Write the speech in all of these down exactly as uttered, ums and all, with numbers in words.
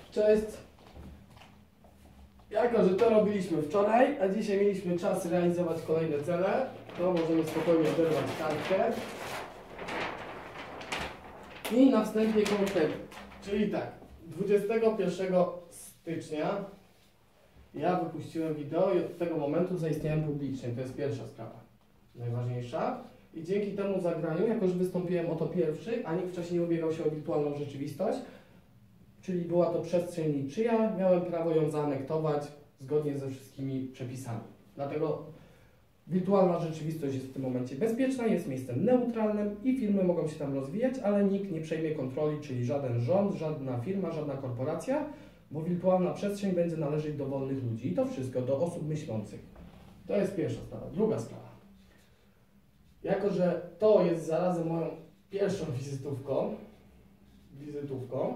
Cześć! Jako, że to robiliśmy wczoraj, a dzisiaj mieliśmy czas realizować kolejne cele, to możemy spokojnie oderwać kartkę. I na wstępie konkrety. Czyli tak, dwudziestego pierwszego stycznia ja wypuściłem wideo i od tego momentu zaistniałem publicznie. To jest pierwsza sprawa, najważniejsza. I dzięki temu zagraniu, jako że wystąpiłem o to pierwszy, a nikt wcześniej nie ubiegał się o wirtualną rzeczywistość, czyli była to przestrzeń niczyja, miałem prawo ją zaanektować zgodnie ze wszystkimi przepisami. Dlatego wirtualna rzeczywistość jest w tym momencie bezpieczna, jest miejscem neutralnym i firmy mogą się tam rozwijać, ale nikt nie przejmie kontroli, czyli żaden rząd, żadna firma, żadna korporacja, bo wirtualna przestrzeń będzie należeć do wolnych ludzi i to wszystko, do osób myślących. To jest pierwsza sprawa. Druga sprawa. Jako, że to jest zarazem moją pierwszą wizytówką, wizytówką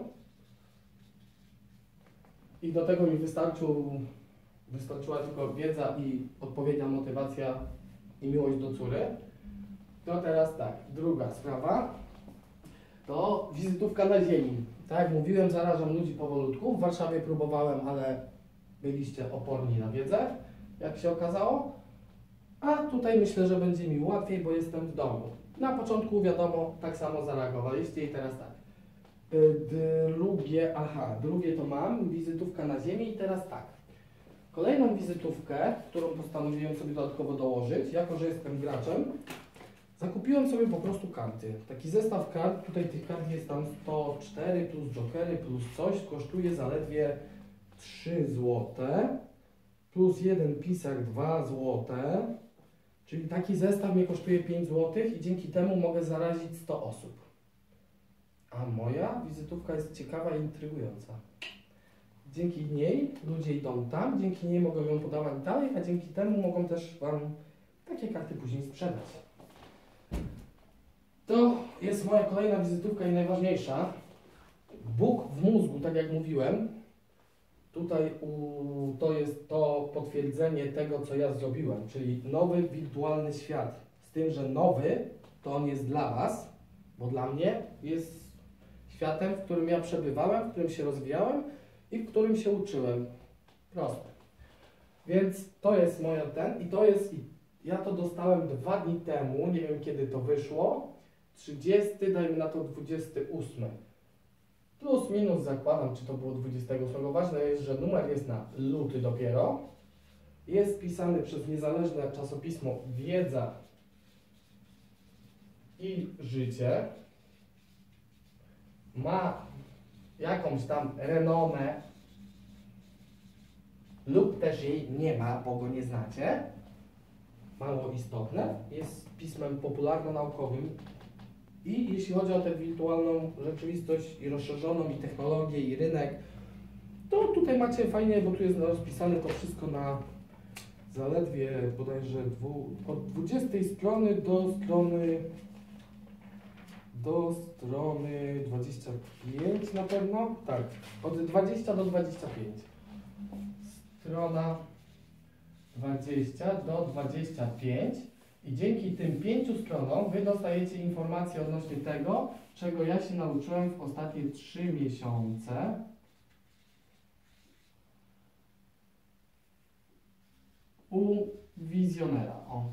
i do tego mi wystarczył, wystarczyła tylko wiedza i odpowiednia motywacja i miłość do córy, to teraz tak, druga sprawa to wizytówka na ziemi. Tak jak mówiłem, zarażam ludzi powolutku. W Warszawie próbowałem, ale byliście oporni na wiedzę, jak się okazało. A tutaj myślę, że będzie mi łatwiej, bo jestem w domu. Na początku, wiadomo, tak samo zareagowaliście i teraz tak. Drugie, aha, drugie to mam, wizytówka na ziemi i teraz tak. Kolejną wizytówkę, którą postanowiłem sobie dodatkowo dołożyć, jako że jestem graczem, zakupiłem sobie po prostu karty. Taki zestaw kart, tutaj tych kart jest tam sto cztery plus jokery plus coś, kosztuje zaledwie trzy złote, plus jeden pisak dwa złote, czyli taki zestaw mnie kosztuje pięć złotych i dzięki temu mogę zarazić sto osób. A moja wizytówka jest ciekawa i intrygująca. Dzięki niej ludzie idą tam, dzięki niej mogą ją podawać dalej, a dzięki temu mogą też Wam takie karty później sprzedać. To jest moja kolejna wizytówka i najważniejsza. Bóg w mózgu, tak jak mówiłem. Tutaj u, to jest to potwierdzenie tego, co ja zrobiłem, czyli nowy wirtualny świat. Z tym, że nowy to on jest dla Was, bo dla mnie jest światem, w którym ja przebywałem, w którym się rozwijałem i w którym się uczyłem. Proste. Więc to jest moja ten i to jest, ja to dostałem dwa dni temu, nie wiem kiedy to wyszło, trzydziesty, dajmy na to dwudziesty ósmy. Plus minus zakładam, czy to było dwudziestego ósmego. Ważne jest, że numer jest na luty dopiero. Jest pisany przez niezależne czasopismo Wiedza i Życie. Ma jakąś tam renomę lub też jej nie ma, bo go nie znacie. Mało istotne. Jest pismem popularno-naukowym. I jeśli chodzi o tę wirtualną rzeczywistość i rozszerzoną i technologię i rynek, to tutaj macie fajnie, bo tu jest rozpisane to wszystko na zaledwie bodajże dwu, od dwudziestej strony do strony do strony dwudziestej piątej na pewno. Tak, od dwudziestej do dwudziestej piątej. Strona dwadzieścia do dwudziestej piątej. I dzięki tym pięciu stronom Wy dostajecie informacje odnośnie tego, czego ja się nauczyłem w ostatnie trzy miesiące. U wizjonera, o.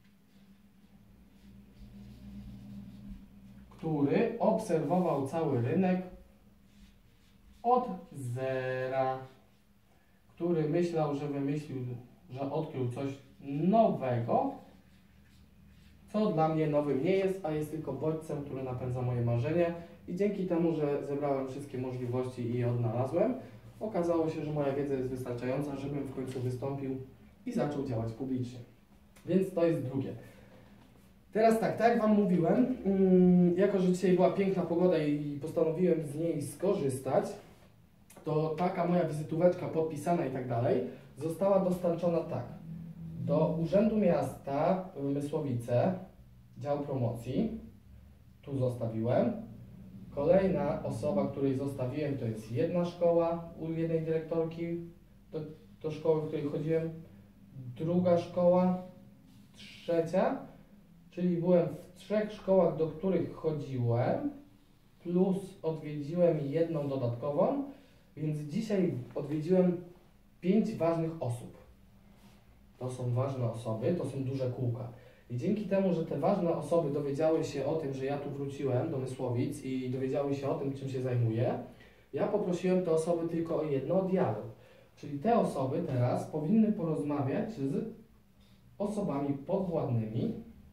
Który obserwował cały rynek od zera. Który myślał, że wymyślił, że odkrył coś nowego, co dla mnie nowym nie jest, a jest tylko bodźcem, który napędza moje marzenia. I dzięki temu, że zebrałem wszystkie możliwości i je odnalazłem, okazało się, że moja wiedza jest wystarczająca, żebym w końcu wystąpił i zaczął działać publicznie. Więc to jest drugie. Teraz tak, tak jak Wam mówiłem, mm, jako że dzisiaj była piękna pogoda i postanowiłem z niej skorzystać, to taka moja wizytóweczka podpisana i tak dalej została dostarczona tak. Do Urzędu Miasta Mysłowice, dział promocji, tu zostawiłem. Kolejna osoba, której zostawiłem, to jest jedna szkoła u jednej dyrektorki, do, do szkoły, w której chodziłem. Druga szkoła, trzecia, czyli byłem w trzech szkołach, do których chodziłem, plus odwiedziłem jedną dodatkową Więc dzisiaj odwiedziłem pięć ważnych osób. To są ważne osoby, to są duże kółka. I dzięki temu, że te ważne osoby dowiedziały się o tym, że ja tu wróciłem do Mysłowic i dowiedziały się o tym, czym się zajmuję, ja poprosiłem te osoby tylko o jedno, o dialog. Czyli te osoby teraz powinny porozmawiać z osobami podwładnymi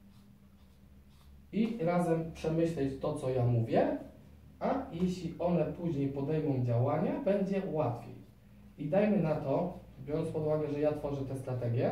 i razem przemyśleć to, co ja mówię, a jeśli one później podejmą działania, będzie łatwiej. I dajmy na to, biorąc pod uwagę, że ja tworzę tę strategię,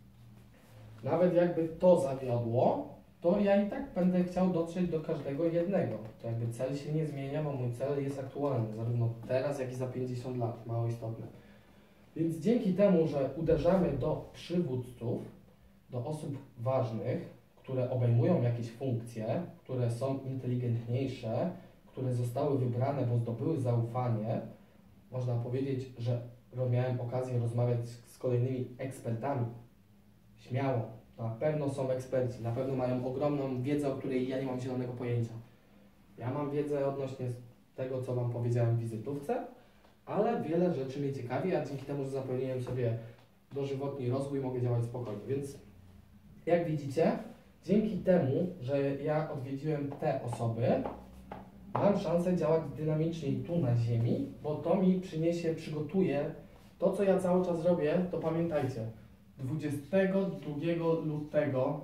nawet jakby to zawiodło, to ja i tak będę chciał dotrzeć do każdego jednego. To jakby cel się nie zmienia, bo mój cel jest aktualny, zarówno teraz, jak i za pięćdziesiąt lat, mało istotne. Więc dzięki temu, że uderzamy do przywódców, do osób ważnych, które obejmują jakieś funkcje, które są inteligentniejsze, które zostały wybrane, bo zdobyły zaufanie, można powiedzieć, że miałem okazję rozmawiać z kolejnymi ekspertami. Śmiało, na pewno są eksperci, na pewno mają ogromną wiedzę, o której ja nie mam zielonego pojęcia. Ja mam wiedzę odnośnie tego, co Wam powiedziałem w wizytówce, ale wiele rzeczy mnie ciekawi, a dzięki temu, że zapewniłem sobie dożywotni rozwój, mogę działać spokojnie. Więc jak widzicie, dzięki temu, że ja odwiedziłem te osoby, mam szansę działać dynamicznie tu na ziemi, bo to mi przyniesie, przygotuje to, co ja cały czas robię, to pamiętajcie, dwudziestego drugiego lutego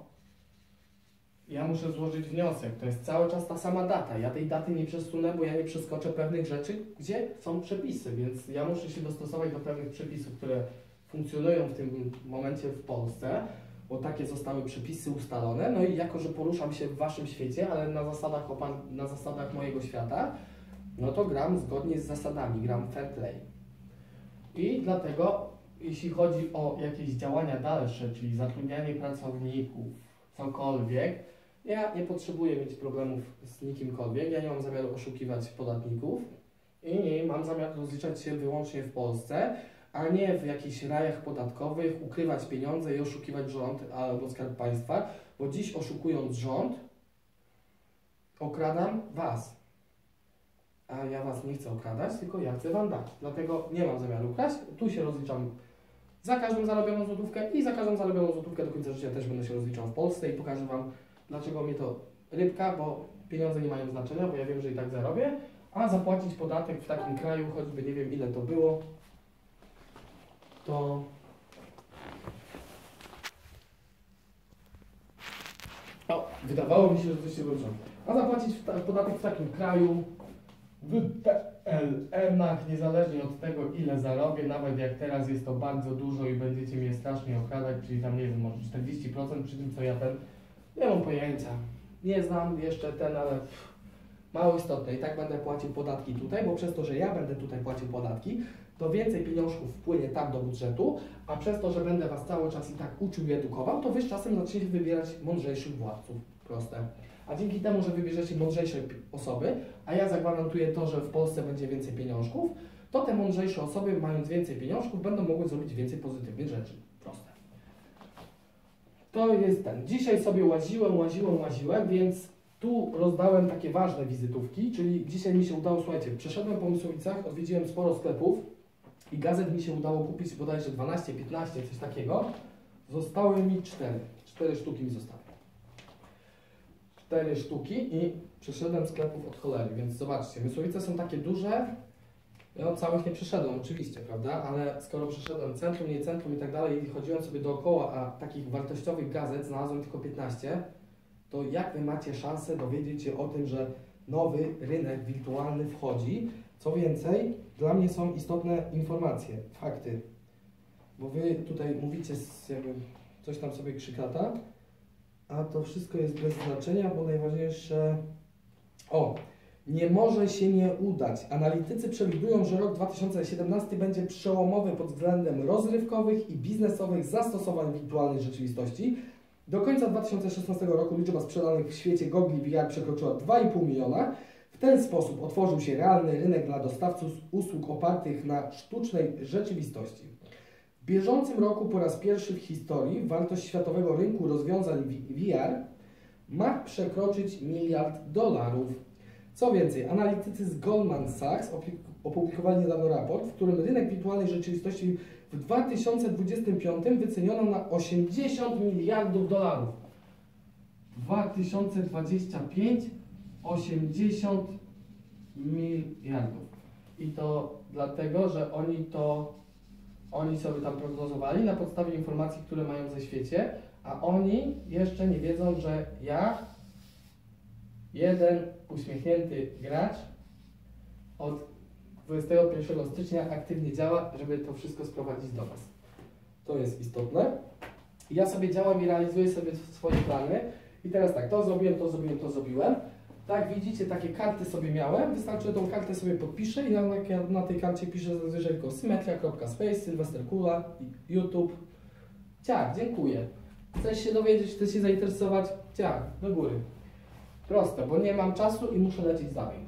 ja muszę złożyć wniosek. To jest cały czas ta sama data. Ja tej daty nie przesunę, bo ja nie przeskoczę pewnych rzeczy, gdzie są przepisy, więc ja muszę się dostosować do pewnych przepisów, które funkcjonują w tym momencie w Polsce, bo takie zostały przepisy ustalone. No i jako, że poruszam się w Waszym świecie, ale na zasadach, opan- na zasadach mojego świata, no to gram zgodnie z zasadami, gram fair play. I dlatego, jeśli chodzi o jakieś działania dalsze, czyli zatrudnianie pracowników, cokolwiek, ja nie potrzebuję mieć problemów z nikimkolwiek, ja nie mam zamiaru oszukiwać podatników i nie mam zamiar rozliczać się wyłącznie w Polsce, a nie w jakichś rajach podatkowych, ukrywać pieniądze i oszukiwać rząd albo Skarb Państwa, bo dziś oszukując rząd, okradam Was. A ja Was nie chcę okradać, tylko ja chcę Wam dać. Dlatego nie mam zamiaru kraść, tu się rozliczam za każdą zarobioną złotówkę i za każdą zarobioną złotówkę do końca życia też będę się rozliczał w Polsce i pokażę Wam, dlaczego mnie to rybka, bo pieniądze nie mają znaczenia, bo ja wiem, że i tak zarobię, a zapłacić podatek w takim kraju, choćby nie wiem ile to było, to o, wydawało mi się, że coś się wrócą. A zapłacić w ta, podatek w takim kraju, w P L M-ach, niezależnie od tego, ile zarobię, nawet jak teraz jest to bardzo dużo i będziecie mnie strasznie okradać, czyli tam, nie wiem, może czterdzieści procent przy tym, co ja ten, nie mam pojęcia. Nie znam jeszcze ten, ale pff, mało istotne. I tak będę płacił podatki tutaj, bo przez to, że ja będę tutaj płacił podatki, to więcej pieniążków wpłynie tam do budżetu, a przez to, że będę Was cały czas i tak uczył i edukował, to Wy z czasem zaczniecie wybierać mądrzejszych władców. Proste. A dzięki temu, że wybierzecie mądrzejsze osoby, a ja zagwarantuję to, że w Polsce będzie więcej pieniążków, to te mądrzejsze osoby, mając więcej pieniążków, będą mogły zrobić więcej pozytywnych rzeczy. Proste. To jest ten. Dzisiaj sobie łaziłem, łaziłem, łaziłem, więc tu rozdałem takie ważne wizytówki, czyli dzisiaj mi się udało, słuchajcie, przeszedłem po Mysłowicach, odwiedziłem sporo sklepów i gazet mi się udało kupić bodajże dwanaście, piętnaście, coś takiego. Zostały mi cztery. Cztery sztuki mi zostały. Cztery sztuki i przeszedłem sklepów od cholery, więc zobaczcie, Mysłowice są takie duże, ja całych nie przeszedłem oczywiście, prawda, ale skoro przeszedłem centrum, nie centrum i tak dalej i chodziłem sobie dookoła, a takich wartościowych gazet znalazłem tylko piętnaście, to jak Wy macie szansę dowiedzieć się o tym, że nowy rynek wirtualny wchodzi? Co więcej, dla mnie są istotne informacje, fakty, bo Wy tutaj mówicie jakby coś tam sobie krzykata, a to wszystko jest bez znaczenia, bo najważniejsze... O! Nie może się nie udać. Analitycy przewidują, że rok dwa tysiące siedemnasty będzie przełomowy pod względem rozrywkowych i biznesowych zastosowań wirtualnej rzeczywistości. Do końca dwa tysiące szesnastego roku liczba sprzedanych w świecie gogli V R przekroczyła dwa i pół miliona. W ten sposób otworzył się realny rynek dla dostawców usług opartych na sztucznej rzeczywistości. W bieżącym roku po raz pierwszy w historii wartość światowego rynku rozwiązań V R ma przekroczyć miliard dolarów. Co więcej, analitycy z Goldman Sachs opublikowali niedawno raport, w którym rynek wirtualnej rzeczywistości w dwa tysiące dwudziestym piątym wyceniono na osiemdziesiąt miliardów dolarów. dwa tysiące dwudziesty piąty osiemdziesiąt miliardów. I to dlatego, że oni to oni sobie tam prognozowali na podstawie informacji, które mają ze świecie, a oni jeszcze nie wiedzą, że ja, jeden uśmiechnięty gracz, od dwudziestego pierwszego stycznia aktywnie działa, żeby to wszystko sprowadzić do Was. To jest istotne. Ja sobie działam i realizuję sobie swoje plany. I teraz tak, to zrobiłem, to zrobiłem, to zrobiłem. Tak, widzicie, takie karty sobie miałem. Wystarczy, że tą kartę sobie podpiszę i na, na tej karcie piszę zazwyczaj tylko symetria.space, Sylwester Kula, YouTube. Ciach, dziękuję. Chcesz się dowiedzieć, chcesz się zainteresować? Ciach, do góry. Proste, bo nie mam czasu i muszę lecieć dalej.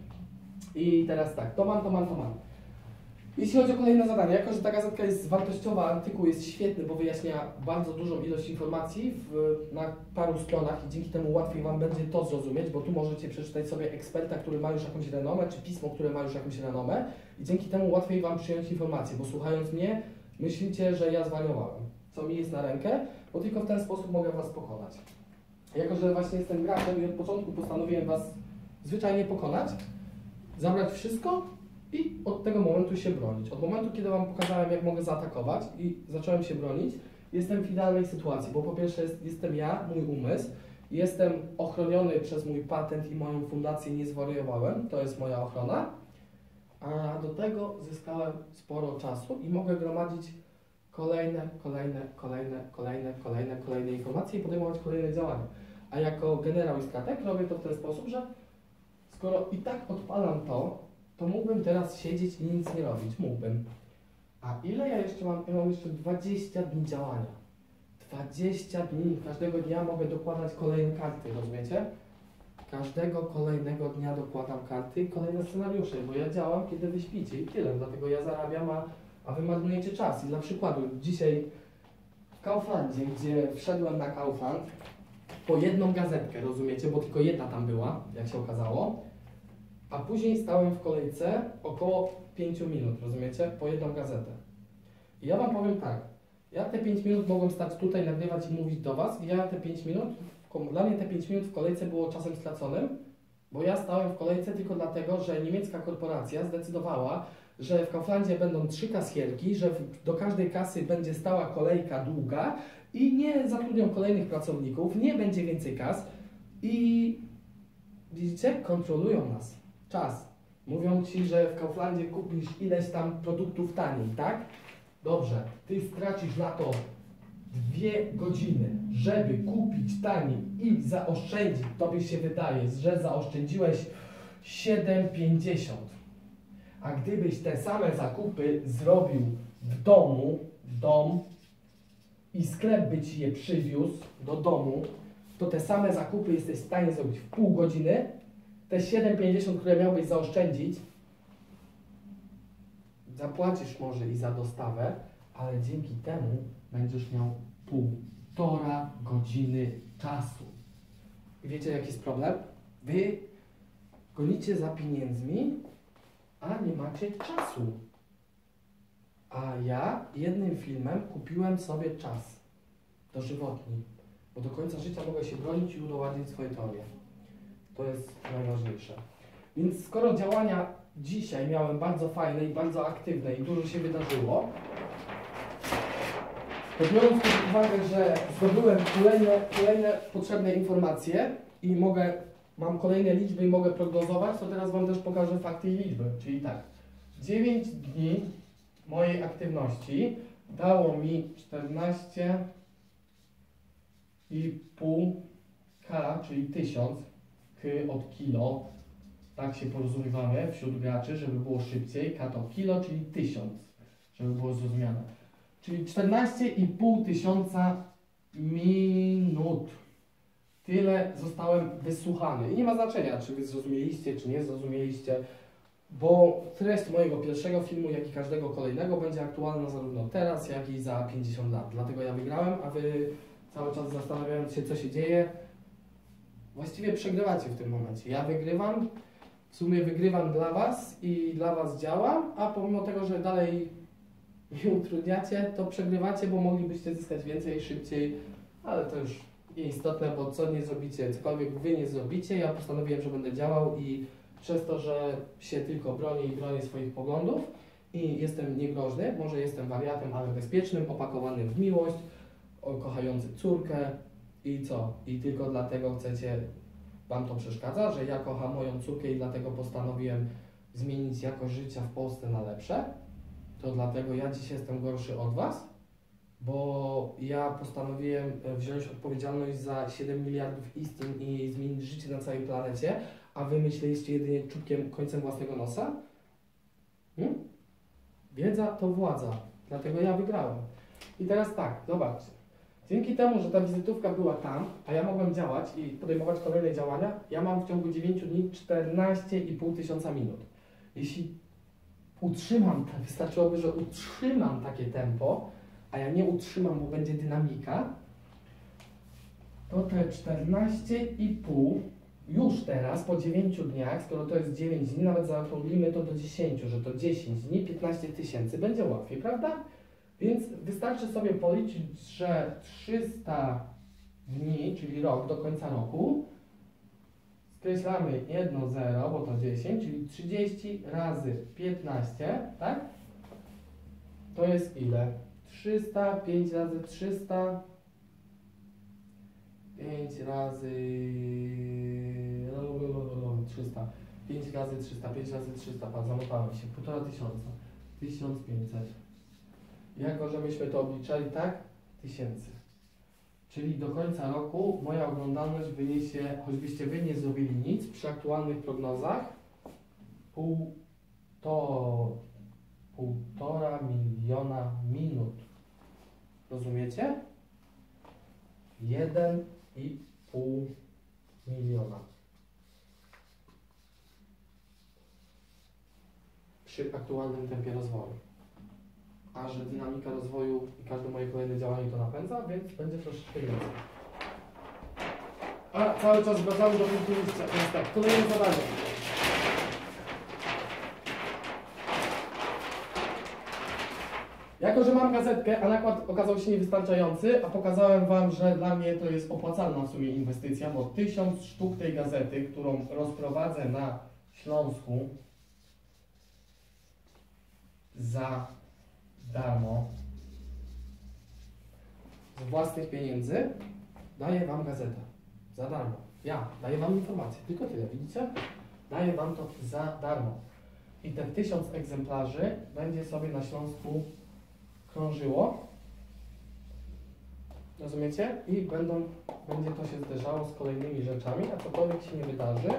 I teraz tak, to mam, to mam, to mam. Jeśli chodzi o kolejne zadanie, jako że ta gazetka jest wartościowa, artykuł jest świetny, bo wyjaśnia bardzo dużą ilość informacji w, na paru stronach i dzięki temu łatwiej Wam będzie to zrozumieć, bo tu możecie przeczytać sobie eksperta, który ma już jakąś renomę, czy pismo, które ma już jakąś renomę i dzięki temu łatwiej Wam przyjąć informacje, bo słuchając mnie, myślicie, że ja zwariowałem, co mi jest na rękę, bo tylko w ten sposób mogę Was pokonać. Jako że właśnie jestem graczem i od początku postanowiłem Was zwyczajnie pokonać, zabrać wszystko i od tego momentu się bronić. Od momentu, kiedy Wam pokazałem, jak mogę zaatakować i zacząłem się bronić, jestem w idealnej sytuacji, bo po pierwsze jest, jestem ja, mój umysł, jestem ochroniony przez mój patent i moją fundację, nie zwariowałem, to jest moja ochrona, a do tego zyskałem sporo czasu i mogę gromadzić kolejne, kolejne, kolejne, kolejne, kolejne, kolejne informacje i podejmować kolejne działania. A jako generał i strateg robię to w ten sposób, że skoro i tak odpalam to, to mógłbym teraz siedzieć i nic nie robić. Mógłbym. A ile ja jeszcze mam? Ja mam jeszcze dwadzieścia dni działania. dwadzieścia dni. Każdego dnia mogę dokładać kolejne karty, rozumiecie? Każdego kolejnego dnia dokładam karty i kolejne scenariusze, bo ja działam, kiedy wy śpicie i tyle. Dlatego ja zarabiam, a, a wy marnujecie czas. I dla przykładu, dzisiaj w Kauflandzie, gdzie wszedłem na Kaufland, po jedną gazetkę, rozumiecie? Bo tylko jedna tam była, jak się okazało. A później stałem w kolejce około pięciu minut, rozumiecie? Po jedną gazetę. I ja Wam powiem tak, ja te pięć minut mogłem stać tutaj, nagrywać i mówić do Was i ja te pięć minut, dla mnie te pięć minut w kolejce było czasem straconym, bo ja stałem w kolejce tylko dlatego, że niemiecka korporacja zdecydowała, że w Kauflandzie będą trzy kasjerki, że do każdej kasy będzie stała kolejka długa i nie zatrudnią kolejnych pracowników, nie będzie więcej kas i widzicie, kontrolują nas. Czas. Mówią Ci, że w Kauflandzie kupisz ileś tam produktów taniej, tak? Dobrze, Ty stracisz na to dwie godziny, żeby kupić taniej i zaoszczędzić. Tobie się wydaje, że zaoszczędziłeś siedem pięćdziesiąt. A gdybyś te same zakupy zrobił w domu, w dom i sklep by Ci je przywiózł do domu, to te same zakupy jesteś w stanie zrobić w pół godziny. Te siedem pięćdziesiąt, które miałbyś zaoszczędzić, zapłacisz może i za dostawę, ale dzięki temu będziesz miał półtora godziny czasu. I wiecie, jaki jest problem? Wy gonicie za pieniędzmi, a nie macie czasu. A ja jednym filmem kupiłem sobie czas dożywotni, bo do końca życia mogę się bronić i udowadniać swoje teorie. To jest najważniejsze. Więc skoro działania dzisiaj miałem bardzo fajne i bardzo aktywne i dużo się wydarzyło, to biorąc pod uwagę, że zdobyłem kolejne, kolejne potrzebne informacje i mogę, mam kolejne liczby i mogę prognozować, to teraz Wam też pokażę fakty i liczby. Czyli tak, dziewięć dni mojej aktywności dało mi czternaście i pół K, czyli tysiąc K od kilo. Tak się porozumiewamy wśród graczy, żeby było szybciej. K to kilo, czyli tysiąc, żeby było zrozumiane. Czyli czternaście i pół tysiąca minut. Tyle zostałem wysłuchany. I nie ma znaczenia, czy wy zrozumieliście, czy nie zrozumieliście, bo treść mojego pierwszego filmu, jak i każdego kolejnego będzie aktualna zarówno teraz, jak i za pięćdziesiąt lat. Dlatego ja wygrałem, a wy cały czas zastanawiając się, co się dzieje, właściwie przegrywacie w tym momencie. Ja wygrywam w sumie wygrywam dla Was i dla Was działam, a pomimo tego, że dalej mi utrudniacie, to przegrywacie, bo moglibyście zyskać więcej, szybciej, ale to już nieistotne, bo co nie zrobicie, cokolwiek Wy nie zrobicie, ja postanowiłem, że będę działał i przez to, że się tylko bronię i bronię swoich poglądów i jestem niegroźny, może jestem wariatem, ale bezpiecznym, opakowanym w miłość, kochający córkę i co? I tylko dlatego chcecie, Wam to przeszkadza, że ja kocham moją córkę i dlatego postanowiłem zmienić jakość życia w Polsce na lepsze? To dlatego ja dziś jestem gorszy od Was, bo ja postanowiłem wziąć odpowiedzialność za siedem miliardów istnień i zmienić życie na całej planecie, a Wy myśleliście jedynie czubkiem, końcem własnego nosa? Hmm? Wiedza to władza, dlatego ja wygrałem. I teraz tak, zobaczcie. Dzięki temu, że ta wizytówka była tam, a ja mogłem działać i podejmować kolejne działania, ja mam w ciągu dziewięciu dni czternaście i pół tysiąca minut. Jeśli utrzymam, wystarczyłoby, że utrzymam takie tempo, a ja nie utrzymam, bo będzie dynamika, to te czternaście i pół już teraz, po dziewięciu dniach, skoro to jest dziewięć dni, nawet zaokrąglimy to do dziesięciu, że to dziesięć dni, piętnaście tysięcy, będzie łatwiej, prawda? Więc wystarczy sobie policzyć, że trzysta dni, czyli rok do końca roku, skreślamy jedno zero, bo to dziesięć, czyli trzydzieści razy piętnaście, tak? To jest ile? trzysta, pięć razy trzysta, pięć razy trzysta, pięć razy trzysta, pięć razy trzysta, pan zamotałem się, półtora tysiąca, tysiąc pięćset. Jako, że myśmy to obliczali, tak? Tysięcy. Czyli do końca roku moja oglądalność wyniesie, choćbyście Wy nie zrobili nic, przy aktualnych prognozach, pół, to, półtora miliona minut. Rozumiecie? Jeden i pół miliona. Przy aktualnym tempie rozwoju. A że dynamika rozwoju i każde moje kolejne działanie to napędza, więc będzie troszeczkę więcej. A cały czas wracamy do punktu wyjścia. Więc tak, kolejne zadanie. Jako, że mam gazetkę, a nakład okazał się niewystarczający, a pokazałem Wam, że dla mnie to jest opłacalna w sumie inwestycja, bo tysiąc sztuk tej gazety, którą rozprowadzę na Śląsku za darmo, z własnych pieniędzy, daję Wam gazetę. Za darmo. Ja daję Wam informację. Tylko tyle, widzicie? Daję Wam to za darmo. I te tysiąc egzemplarzy będzie sobie na Śląsku krążyło. Rozumiecie? I będą, będzie to się zderzało z kolejnymi rzeczami, a cokolwiek się nie wydarzy,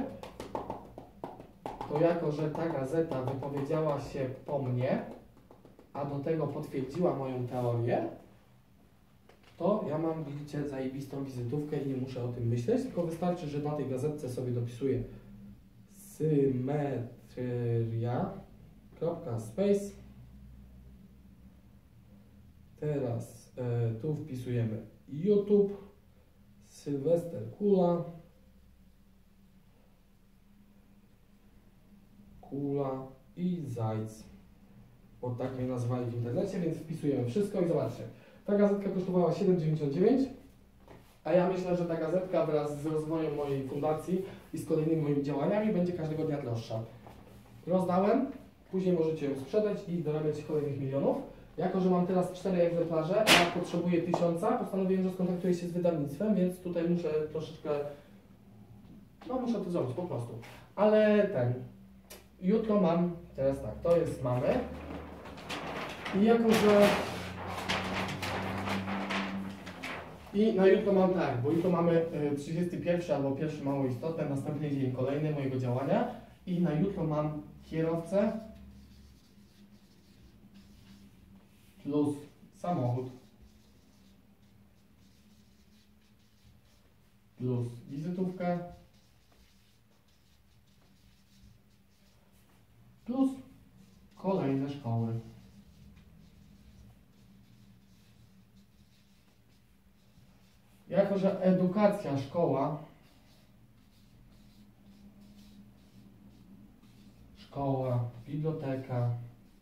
to jako, że ta gazeta wypowiedziała się po mnie, a do tego potwierdziła moją teorię, to ja mam, widzicie, zajebistą wizytówkę i nie muszę o tym myśleć, tylko wystarczy, że na tej gazetce sobie dopisuję symetria.space. Teraz e, tu wpisujemy YouTube, Sylwester Kula, Kula i Zajc. Bo tak mnie nazwali w internecie, więc wpisujemy wszystko i zobaczcie. Ta gazetka kosztowała siedem dziewięćdziesiąt dziewięć, a ja myślę, że ta gazetka wraz z rozwojem mojej fundacji i z kolejnymi moimi działaniami będzie każdego dnia droższa. Rozdałem, później możecie ją sprzedać i dorabiać kolejnych milionów. Jako, że mam teraz cztery egzemplarze, a potrzebuję tysiąca, postanowiłem, że skontaktuję się z wydawnictwem, więc tutaj muszę troszeczkę, no muszę to zrobić po prostu. Ale ten, jutro mam, teraz tak, to jest mamy. I jako, że i na jutro mam tak, bo jutro mamy trzydziesty pierwszy albo pierwszy mało istotny, następny dzień kolejny mojego działania i na jutro mam kierowcę plus samochód plus wizytówkę plus kolejne szkoły. Jako, że edukacja, szkoła szkoła, biblioteka.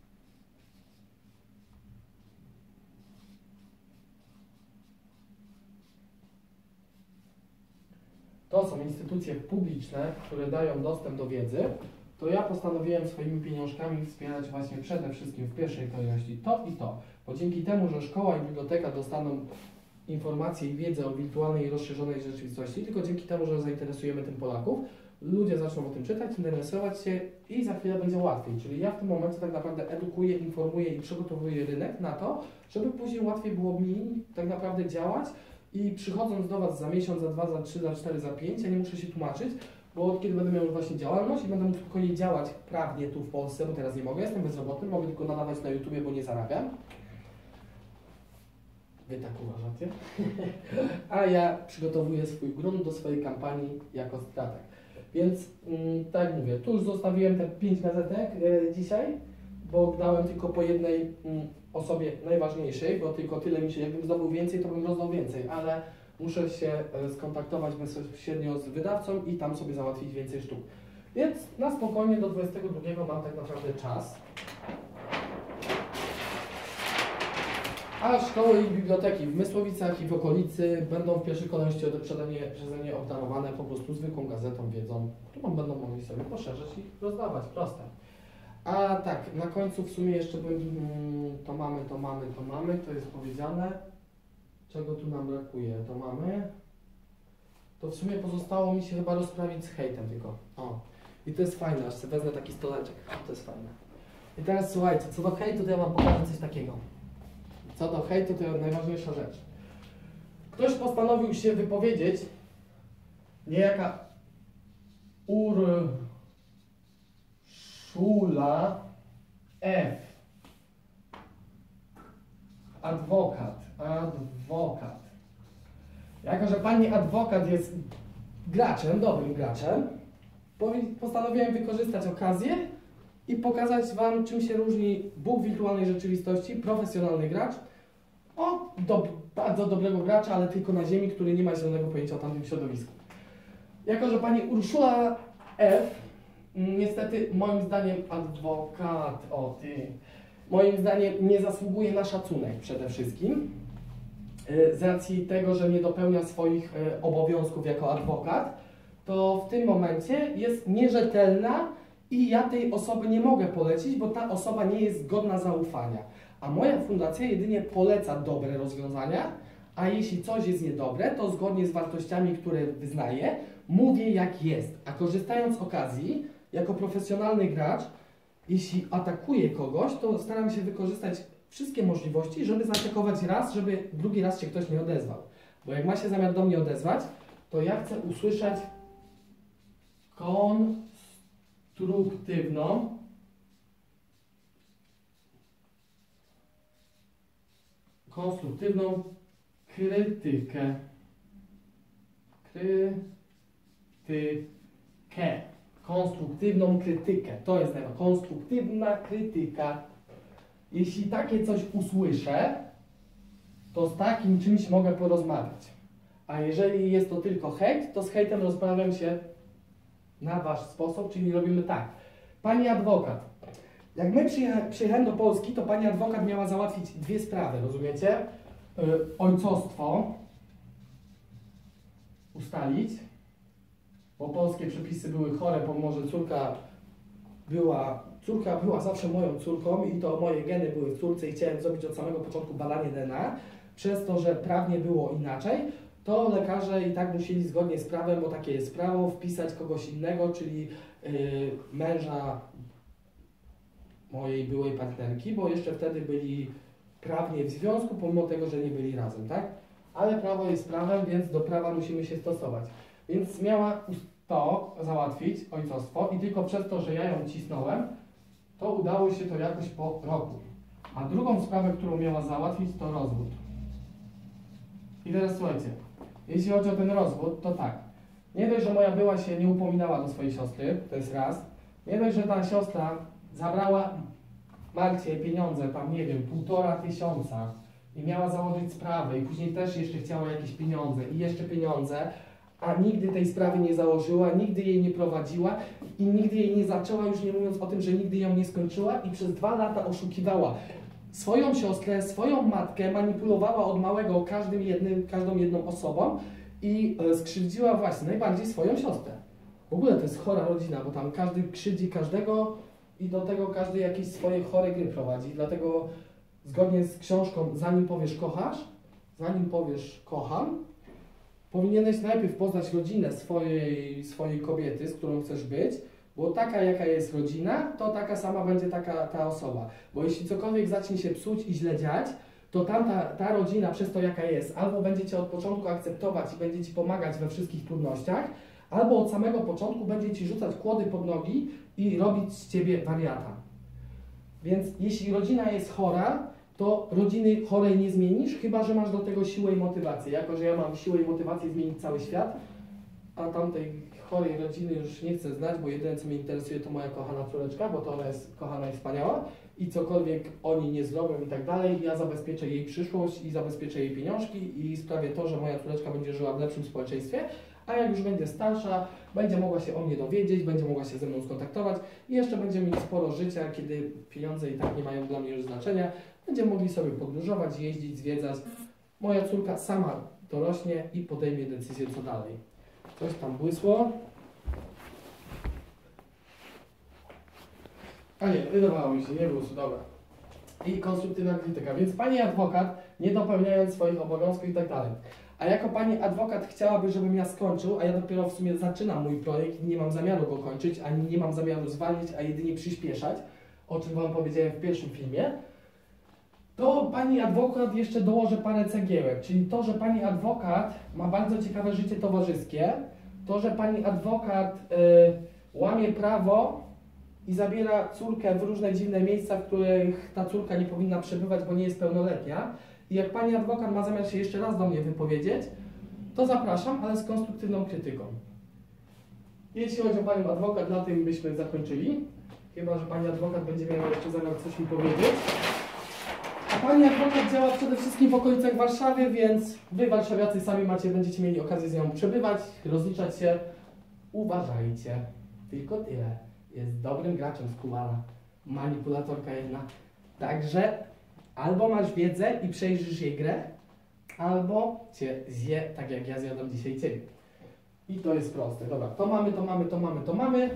To są instytucje publiczne, które dają dostęp do wiedzy, to ja postanowiłem swoimi pieniążkami wspierać właśnie przede wszystkim w pierwszej kolejności to i to. Bo dzięki temu, że szkoła i biblioteka dostaną informacje i wiedzę o wirtualnej i rozszerzonej rzeczywistości, tylko dzięki temu, że zainteresujemy tym Polaków, ludzie zaczną o tym czytać, interesować się i za chwilę będzie łatwiej. Czyli ja w tym momencie tak naprawdę edukuję, informuję i przygotowuję rynek na to, żeby później łatwiej było mi tak naprawdę działać i przychodząc do Was za miesiąc, za dwa, za trzy, za cztery, za pięć, ja nie muszę się tłumaczyć, bo od kiedy będę miał właśnie działalność i będę mógł spokojnie działać prawnie tu w Polsce, bo teraz nie mogę, jestem bezrobotny, mogę tylko nadawać na YouTubie, bo nie zarabiam. Wy tak uważacie? A ja przygotowuję swój grunt do swojej kampanii jako strateg. Więc mm, tak jak mówię, tu już zostawiłem te pięć gazetek e, dzisiaj, bo dałem tylko po jednej mm, osobie najważniejszej, bo tylko tyle mi się, jakbym zdobył więcej, to bym rozdał więcej, ale muszę się e, skontaktować bezpośrednio z wydawcą i tam sobie załatwić więcej sztuk. Więc na spokojnie do dwudziestego drugiego mam tak naprawdę czas. A szkoły i biblioteki w Mysłowicach i w okolicy będą w pierwszej kolejności przeze mnie, przeze mnie obdarowane po prostu zwykłą gazetą, wiedzą, którą będą mogli sobie poszerzyć i rozdawać, proste. A tak, na końcu w sumie jeszcze bym, hmm, to mamy, to mamy, to mamy, to jest powiedziane. Czego tu nam brakuje? To mamy. To w sumie pozostało mi się chyba rozprawić z hejtem tylko. O, i to jest fajne, aż sobie wezmę taki stoleczek, to jest fajne. I teraz słuchajcie, co do hejtu, to ja wam pokażę coś takiego. Co do hejtu, to jest najważniejsza rzecz. Ktoś postanowił się wypowiedzieć, niejaka Urszula F. Adwokat, adwokat. Jako że pani adwokat jest graczem, dobrym graczem, postanowiłem wykorzystać okazję i pokazać wam, czym się różni Bóg wirtualnej rzeczywistości, profesjonalny gracz, od do, bardzo dobrego gracza, ale tylko na ziemi, który nie ma zielonego pojęcia o tamtym środowisku. Jako że pani Urszula F. niestety moim zdaniem adwokat, o ty, moim zdaniem nie zasługuje na szacunek przede wszystkim, z racji tego, że nie dopełnia swoich obowiązków jako adwokat, to w tym momencie jest nierzetelna i ja tej osoby nie mogę polecić, bo ta osoba nie jest godna zaufania. A moja fundacja jedynie poleca dobre rozwiązania, a jeśli coś jest niedobre, to zgodnie z wartościami, które wyznaję, mówię jak jest. A korzystając z okazji, jako profesjonalny gracz, jeśli atakuję kogoś, to staram się wykorzystać wszystkie możliwości, żeby zaatakować raz, żeby drugi raz się ktoś nie odezwał. Bo jak ma się zamiar do mnie odezwać, to ja chcę usłyszeć konstruktywną, konstruktywną krytykę. Krytykę. Konstruktywną krytykę. To jest najważniejsze. Konstruktywna krytyka. Jeśli takie coś usłyszę, to z takim czymś mogę porozmawiać. A jeżeli jest to tylko hejt, to z hejtem rozprawiam się na wasz sposób, czyli robimy tak. Pani adwokat, jak my przyjecha przyjechałem do Polski, to pani adwokat miała załatwić dwie sprawy, rozumiecie? Yy, ojcostwo ustalić, bo polskie przepisy były chore, pomimo że córka była, córka była zawsze moją córką i to moje geny były w córce i chciałem zrobić od samego początku badanie D N A. Przez to, że prawnie było inaczej, to lekarze i tak musieli zgodnie z prawem, bo takie jest prawo, wpisać kogoś innego, czyli yy, męża mojej byłej partnerki, bo jeszcze wtedy byli prawnie w związku, pomimo tego, że nie byli razem, tak? Ale prawo jest prawem, więc do prawa musimy się stosować. Więc miała to załatwić, ojcostwo, i tylko przez to, że ja ją cisnąłem, to udało się to jakoś po roku. A drugą sprawę, którą miała załatwić, to rozwód. I teraz słuchajcie, jeśli chodzi o ten rozwód, to tak. Nie dość, że moja była się nie upominała do swojej siostry, to jest raz. Nie dość, że ta siostra zabrała Marcie pieniądze, tam nie wiem, półtora tysiąca i miała założyć sprawę i później też jeszcze chciała jakieś pieniądze i jeszcze pieniądze, a nigdy tej sprawy nie założyła, nigdy jej nie prowadziła i nigdy jej nie zaczęła, już nie mówiąc o tym, że nigdy ją nie skończyła i przez dwa lata oszukiwała swoją siostrę, swoją matkę, manipulowała od małego każdym jednym, każdą jedną osobą i e, skrzywdziła właśnie najbardziej swoją siostrę. W ogóle to jest chora rodzina, bo tam każdy krzywdzi każdego i do tego każdy jakieś swoje chore gry prowadzi. Dlatego zgodnie z książką Zanim powiesz kochasz, zanim powiesz kocham, powinieneś najpierw poznać rodzinę swojej, swojej kobiety, z którą chcesz być, bo taka jaka jest rodzina, to taka sama będzie taka ta osoba. Bo jeśli cokolwiek zacznie się psuć i źle dziać, to tamta, ta rodzina przez to jaka jest, albo będzie Cię od początku akceptować i będzie Ci pomagać we wszystkich trudnościach, albo od samego początku będzie Ci rzucać kłody pod nogi i robić z Ciebie wariata. Więc jeśli rodzina jest chora, to rodziny chorej nie zmienisz, chyba że masz do tego siłę i motywację. Jako że ja mam siłę i motywację zmienić cały świat, a tamtej chorej rodziny już nie chcę znać, bo jedyne co mnie interesuje to moja kochana córeczka, bo to ona jest kochana i wspaniała i cokolwiek oni nie zrobią i tak dalej, ja zabezpieczę jej przyszłość i zabezpieczę jej pieniążki i sprawię to, że moja córeczka będzie żyła w lepszym społeczeństwie, a jak już będzie starsza, będzie mogła się o mnie dowiedzieć, będzie mogła się ze mną skontaktować i jeszcze będziemy mieli sporo życia, kiedy pieniądze i tak nie mają dla mnie już znaczenia. Będziemy mogli sobie podróżować, jeździć, zwiedzać. Moja córka sama dorośnie i podejmie decyzję co dalej. Coś tam błysło. A nie, wydawało mi się, nie było dobra. I konstruktywna krytyka. Więc pani adwokat, nie dopełniając swoich obowiązków i tak dalej. A jako pani adwokat chciałaby, żebym ja skończył, a ja dopiero w sumie zaczynam mój projekt i nie mam zamiaru go kończyć, ani nie mam zamiaru zwalniać, a jedynie przyspieszać, o czym wam powiedziałem w pierwszym filmie, to pani adwokat jeszcze dołoży parę cegiełek, czyli to, że pani adwokat ma bardzo ciekawe życie towarzyskie, to, że pani adwokat y, łamie prawo i zabiera córkę w różne dziwne miejsca, w których ta córka nie powinna przebywać, bo nie jest pełnoletnia. I jak pani adwokat ma zamiar się jeszcze raz do mnie wypowiedzieć, to zapraszam, ale z konstruktywną krytyką. Jeśli chodzi o panią adwokat, na tym byśmy zakończyli. Chyba że pani adwokat będzie miała jeszcze zamiar coś mi powiedzieć. A pani adwokat działa przede wszystkim w okolicach Warszawy, więc wy warszawiacy sami macie, będziecie mieli okazję z nią przebywać, rozliczać się. Uważajcie. Tylko tyle. Jest dobrym graczem z Kumara. Manipulatorka jedna. Także albo masz wiedzę i przejrzysz jej grę, albo cię zje, tak jak ja zjadam dzisiaj ciebie. I to jest proste. Dobra, to mamy, to mamy, to mamy, to mamy.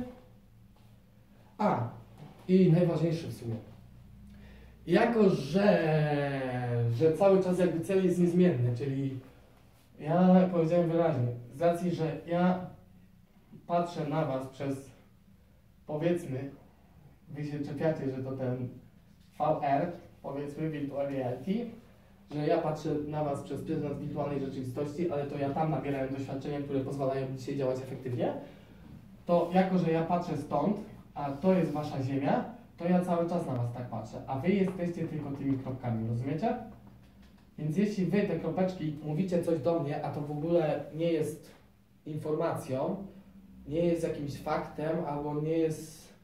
A, i najważniejsze w sumie. Jako, że, że cały czas jakby cel jest niezmienny, czyli ja powiedziałem wyraźnie, z racji, że ja patrzę na was przez, powiedzmy, wy się czepiacie, że to ten V R, powiedzmy Virtual Reality, że ja patrzę na was przez pryzmat wirtualnej rzeczywistości, ale to ja tam nabierałem doświadczenia, które pozwalają mi dzisiaj działać efektywnie, to jako, że ja patrzę stąd, a to jest wasza ziemia, to ja cały czas na was tak patrzę, a wy jesteście tylko tymi kropkami, rozumiecie? Więc jeśli wy te kropeczki mówicie coś do mnie, a to w ogóle nie jest informacją, nie jest jakimś faktem, albo nie jest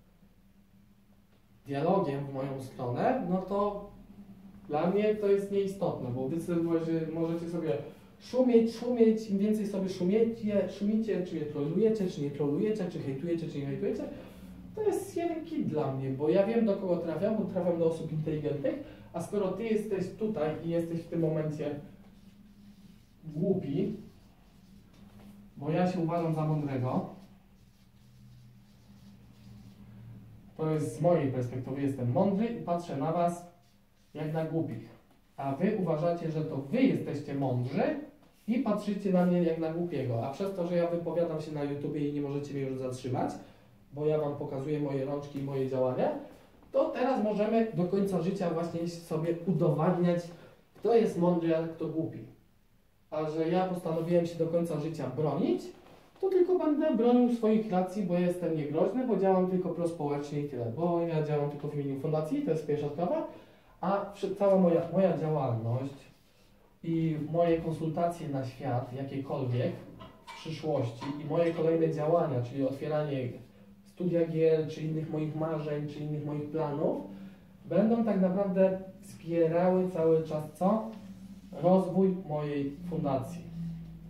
dialogiem w moją stronę, no to dla mnie to jest nieistotne, bo wy sobie możecie sobie szumieć, szumieć, im więcej sobie szumiecie, szumicie, czy je trolujecie, czy nie trolujecie, czy hejtujecie, czy nie hejtujecie, to jest jeden kit dla mnie, bo ja wiem, do kogo trafiam, bo trafiam do osób inteligentnych, a skoro ty jesteś tutaj i jesteś w tym momencie głupi, bo ja się uważam za mądrego, to jest z mojej perspektywy, jestem mądry i patrzę na was jak na głupich, a wy uważacie, że to wy jesteście mądrzy i patrzycie na mnie jak na głupiego, a przez to, że ja wypowiadam się na YouTubie i nie możecie mnie już zatrzymać, bo ja wam pokazuję moje rączki i moje działania, to teraz możemy do końca życia właśnie sobie udowadniać, kto jest mądry, a kto głupi. A że ja postanowiłem się do końca życia bronić, to tylko będę bronił swoich racji, bo jestem niegroźny, bo działam tylko prospołecznie i tyle. Bo ja działam tylko w imieniu fundacji, to jest pierwsza sprawa, a cała moja, moja działalność i moje konsultacje na świat, jakiekolwiek w przyszłości i moje kolejne działania, czyli otwieranie studia gier, czy innych moich marzeń, czy innych moich planów, będą tak naprawdę wspierały cały czas co? Rozwój mojej fundacji.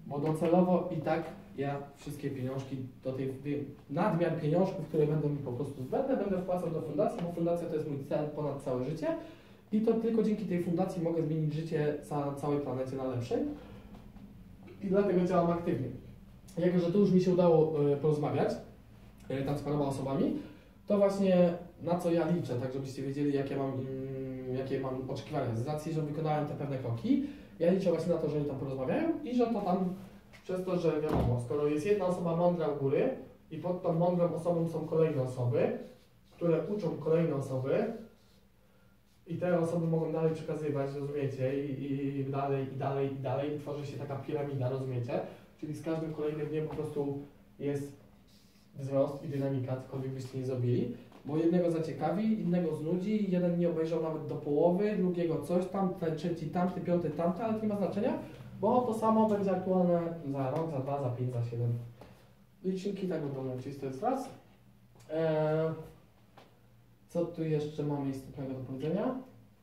Bo docelowo i tak ja wszystkie pieniążki do tej, nadmiar pieniążków, które będą mi po prostu zbędne, będę wpłacał do fundacji, bo fundacja to jest mój cel ponad całe życie i to tylko dzięki tej fundacji mogę zmienić życie na całej planecie na lepsze i dlatego działam aktywnie. Jako że tu już mi się udało y, porozmawiać y, tam z paroma osobami, to właśnie na co ja liczę, tak żebyście wiedzieli, jakie mam, mm, jakie mam oczekiwania. Z racji, że wykonałem te pewne kroki, ja liczę właśnie na to, że oni tam porozmawiają i że to tam przez to, że wiadomo, skoro jest jedna osoba mądra u góry i pod tą mądrą osobą są kolejne osoby, które uczą kolejne osoby i te osoby mogą dalej przekazywać, rozumiecie, i, i dalej, i dalej, i dalej, i tworzy się taka piramida, rozumiecie, czyli z każdym kolejnym dniem po prostu jest wzrost i dynamika, cokolwiek byście nie zrobili, bo jednego zaciekawi, innego znudzi, jeden nie obejrzał nawet do połowy, drugiego coś tam, ten trzeci tamty, piąty tamty, ale to nie ma znaczenia, bo to samo będzie aktualne za rok, za dwa, za pięć, za siedem. Liczniki tak będą lecieć, to jest raz. Eee, co tu jeszcze mamy istotnego do powiedzenia?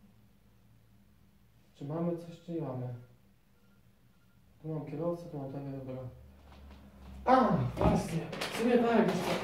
Czy mamy coś, czy nie mamy? Tu mam kierowcę, tu mam tego, dobra. A, właśnie, w sumie tak, jeszcze.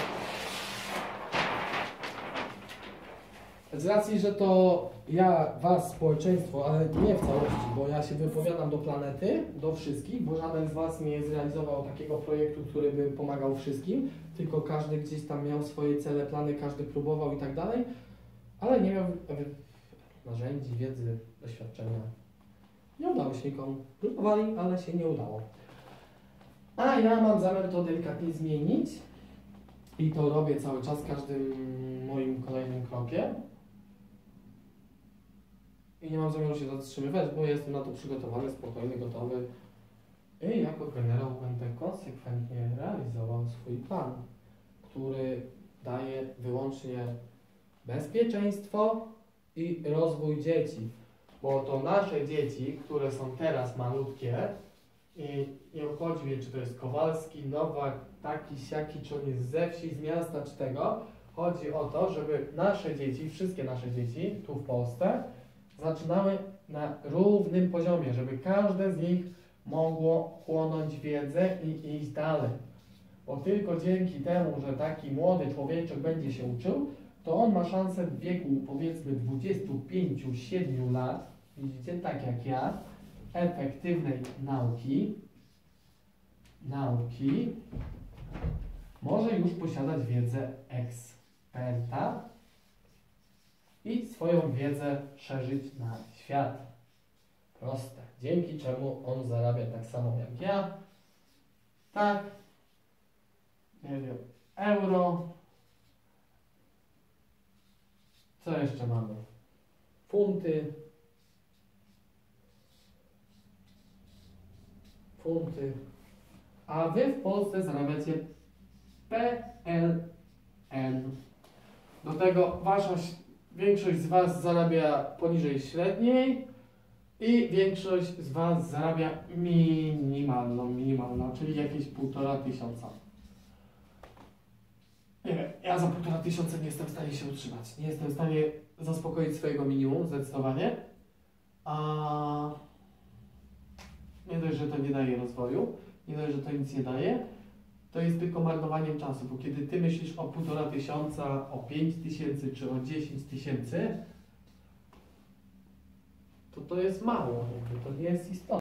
Z racji, że to ja, was, społeczeństwo, ale nie w całości, bo ja się wypowiadam do planety, do wszystkich, bo żaden z was nie zrealizował takiego projektu, który by pomagał wszystkim, tylko każdy gdzieś tam miał swoje cele, plany, każdy próbował i tak dalej, ale nie miał narzędzi, wiedzy, doświadczenia. Nie udało się nikomu. Próbowali, ale się nie udało. A ja mam zamiar to delikatnie zmienić i to robię cały czas każdym moim kolejnym krokiem. I nie mam zamiaru się zatrzymywać, bo jestem na to przygotowany, spokojny, gotowy. I jako generał będę konsekwentnie realizował swój plan, który daje wyłącznie bezpieczeństwo i rozwój dzieci. Bo to nasze dzieci, które są teraz malutkie, i nie obchodzi mnie, czy to jest Kowalski, Nowak, taki, siaki, czy on jest ze wsi, z miasta, czy tego. Chodzi o to, żeby nasze dzieci, wszystkie nasze dzieci tu w Polsce, zaczynały na równym poziomie, żeby każde z nich mogło chłonąć wiedzę i iść dalej. Bo tylko dzięki temu, że taki młody człowieczek będzie się uczył, to on ma szansę w wieku powiedzmy dwudziestu pięciu, siedmiu lat, widzicie, tak jak ja, efektywnej nauki, nauki, może już posiadać wiedzę eksperta i swoją wiedzę szerzyć na świat. Proste. Dzięki czemu on zarabia tak samo jak ja. Tak. Nie wiem. Euro. Co jeszcze mamy? Funty. Funty. A wy w Polsce zarabiacie P L N. Do tego wasza większość z was zarabia poniżej średniej i większość z was zarabia minimalną, minimalną, czyli jakieś półtora tysiąca. Nie wiem, ja za półtora tysiąca nie jestem w stanie się utrzymać. Nie jestem w stanie zaspokoić swojego minimum, zdecydowanie. A nie dość, że to nie daje rozwoju, nie dość, że to nic nie daje, to jest tylko marnowaniem czasu, bo kiedy ty myślisz o półtora tysiąca, o pięć tysięcy czy o dziesięć tysięcy, to to jest mało, to nie jest istotne.